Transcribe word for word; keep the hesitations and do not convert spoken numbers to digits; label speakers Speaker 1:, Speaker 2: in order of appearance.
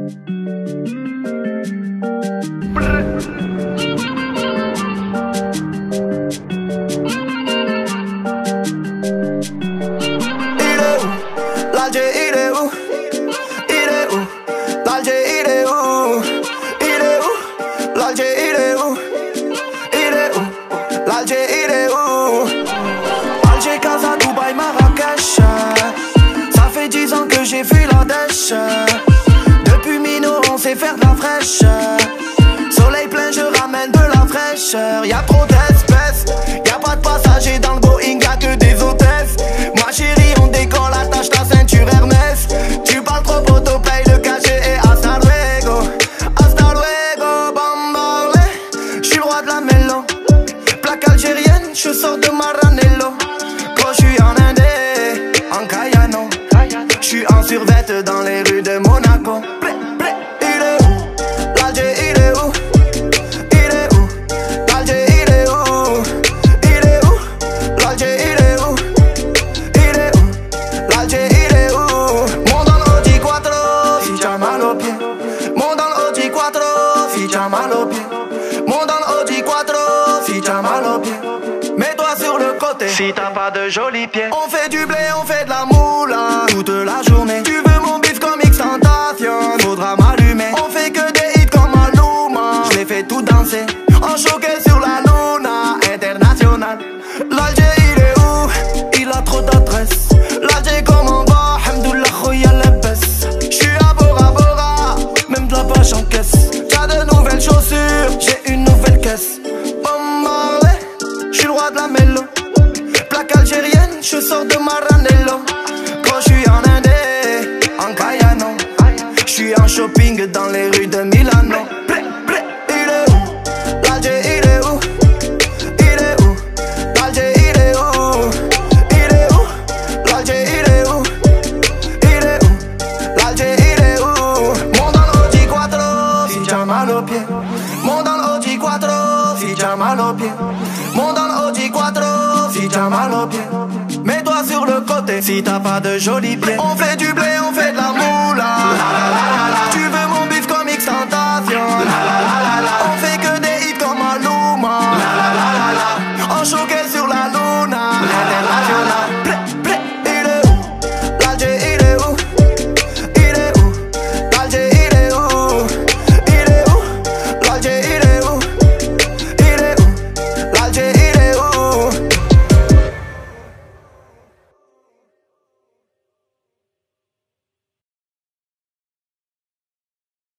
Speaker 1: J'ai fui la dèche. Depuis Mino on sait faire de la fraîche. Soleil plein je ramène de la fraîcheur. Y'a trop d'espèces, y'a pas de passagers dans le Boeing, y'a que des hôtesses. Ma chérie on décolle, attache ta ceinture Hermès. Tu parles trop photo, paye le cachet et hasta luego. Hasta luego, bambale. J'suis le roi de la mélo. Plaque algérienne, je sors de Maranello. Quand j'suis en Indé, en Cayano. J'suis en survette dans les rues de Monaco. Il est où? L'Alger, il est où? Il est où? L'Alger, il est où? Il est où? L'Alger, il est où? Il est où? L'Alger, il est où? Monte dans l'Audi Quattro, si t'as mal aux pieds. Monte dans l'Audi Quattro, si t'as mal aux pieds. Monte dans l'Audi Quattro, si t'as mal aux pieds. Mets-toi sur le côté si t'as pas de jolis pieds. On fait du blé, on fait de la moula toute la journée. Tu veux mon bif comme X-Tentation, faudra m'allumer. On fait que des hits comme Maluma, je les fais tout danser. En choqué sur la luna internationale. L'Alger il est où? Il a trop d'adresse. L'Alger comment va? Hamdoullah khoya labès. J'suis à Bora Bora, même de la vache en caisse. T'as de nouvelles chaussures, j'ai une nouvelle caisse. J'suis le roi de la mélo. Plaque algérienne, je sors de Maranello. Quand j'suis en Indé, en Cayano. J'suis en shopping dans les rues de Milano. Il est où? L'Alger, il est où? Il est où? L'Alger, il est où? Il est où? L'Alger, il est où? Il est où? L'Alger, il est où? Monte dans l'Audi Quattro, si t'as mal aux pieds. Monte dans l'Audi Quattro, si t'as mal aux pieds. Monte dans l'Audi Quattro, si t'as mal aux pieds. Mets-toi sur le côté si t'as pas de jolis pieds. On fait du blé, on fait